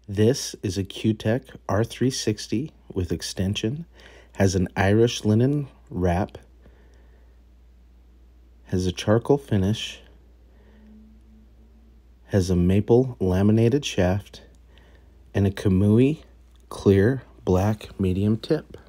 This is a Cuetec R360 with extension, has an Irish linen wrap, has a charcoal finish, has a maple laminated shaft, and a Kamui clear black medium tip.